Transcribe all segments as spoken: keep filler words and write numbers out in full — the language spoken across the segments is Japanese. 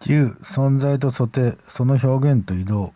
きゅう存在と素定、その表現と移動。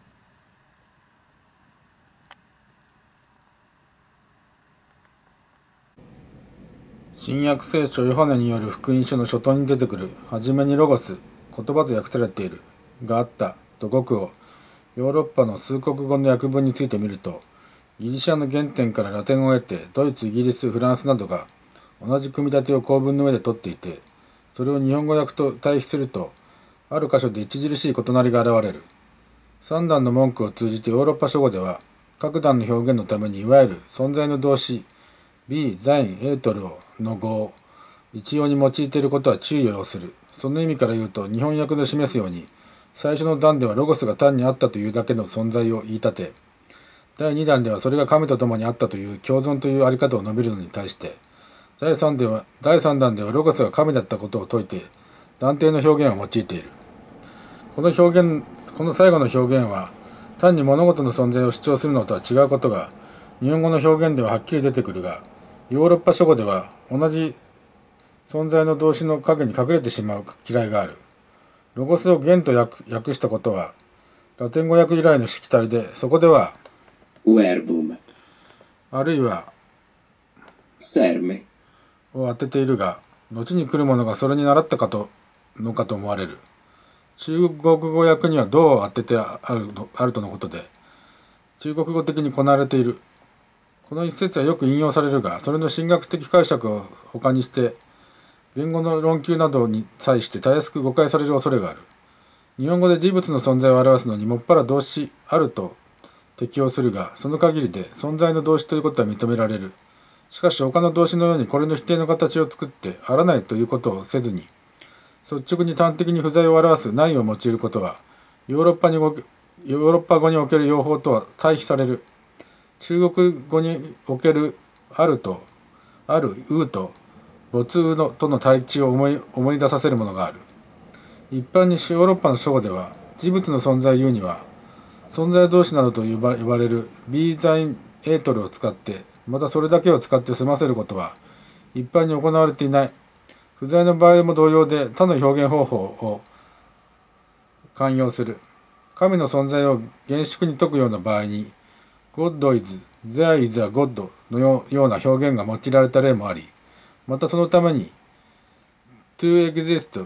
新約聖書ヨハネによる福音書の初頭に出てくるはじめにロゴス、言葉と訳されているがあったと語句をヨーロッパの数国語の訳文についてみると、ギリシャの原点からラテンを得てドイツ、イギリス、フランスなどが同じ組み立てを構文の上で取っていて、それを日本語訳と対比するとある箇所で著しい異なりが現れる。三段の文句を通じてヨーロッパ書語では各段の表現のためにいわゆる存在の動詞 B、ザイン、エートルの語を一様に用いていることは注意を要する。その意味から言うと、日本訳で示すように最初の段ではロゴスが単にあったというだけの存在を言い立て、だいに段ではそれが神と共にあったという共存というあり方を述べるのに対して、だいさんではだいさん段ではロゴスが神だったことを説いて断定の表現を用いている。この表現、この最後の表現は単に物事の存在を主張するのとは違うことが日本語の表現でははっきり出てくるが、ヨーロッパ書語では同じ存在の動詞の影に隠れてしまう嫌いがある。ロゴスを言と 訳, 訳したことはラテン語訳以来のしきたりで、そこでは verbum あるいは serme を当てているが、後に来る者がそれに習ったかとのかと思われる。中国語訳にはどう当ててあ る, あるとのことで、中国語的にこなれている。この一節はよく引用されるが、それの神学的解釈を他にして言語の論級などに際してたやすく誤解される恐れがある。日本語で事物の存在を表すのにもっぱら動詞あると適用するが、その限りで存在の動詞ということは認められる。しかし他の動詞のようにこれの否定の形を作ってあらないということをせずに、率直に端的に不在を表すないを用いることはヨーロッパにヨーロッパ語における用法とは対比される。中国語におけるあるとあるうと没うのとの対峙を思い思い出させるものがある。一般にヨーロッパの書語では事物の存在を言うには存在動詞などと呼ばれる B ザインエートルを使って、またそれだけを使って済ませることは一般に行われていない。不在の場合も同様で他の表現方法を慣用する。神の存在を厳粛に説くような場合に God is, there is a God のような表現が用いられた例もあり、またそのために to exist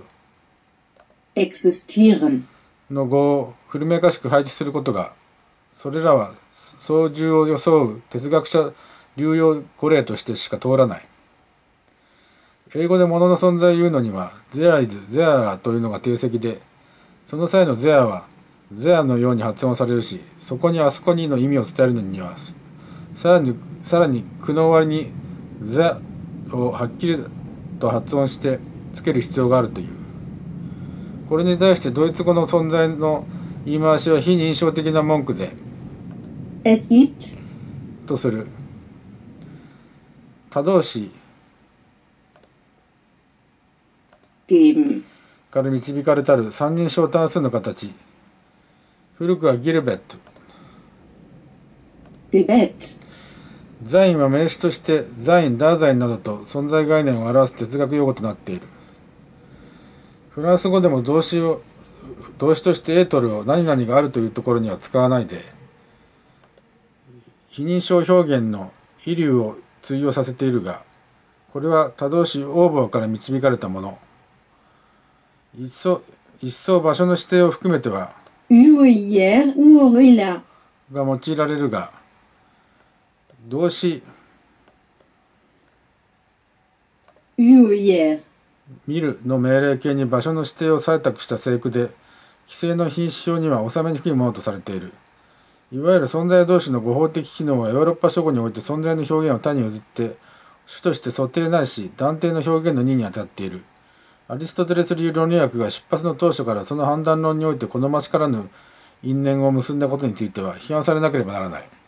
existieren の語を古めかしく配置することが、それらは操縦を装う哲学者流用語例としてしか通らない。英語で物の存在を言うのには there is, there というのが定石で、その際の there は there のように発音されるし、そこにあそこにの意味を伝えるのにはさらにさらに句の終わりに there をはっきりと発音してつける必要があるという。これに対してドイツ語の存在の言い回しは非認証的な文句で Es gibt とする。他動詞 geben から導かれたる三人称単数の形、古くはギルベット。 Gebet ザインは名詞としてザイン、ダーザインなどと存在概念を表す哲学用語となっている。フランス語でも動詞を動詞としてエートルを何々があるというところには使わないで、非認証表現の遺留を追用させているが、これは他動詞オーボーから導かれたもの。一層一層場所の指定を含めては Urier, Urilla が用いられるが、動詞 Urier 見るの命令形に場所の指定を採択した聖句で、規制の品詞表には収めにくいものとされている。いわゆる存在動詞の語法的機能はヨーロッパ書語において存在の表現を他に譲って主として素定ないし断定の表現のにに当たっている。アリストテレス流論理学が出発の当初からその判断論において好ましからぬ因縁を結んだことについては批判されなければならない。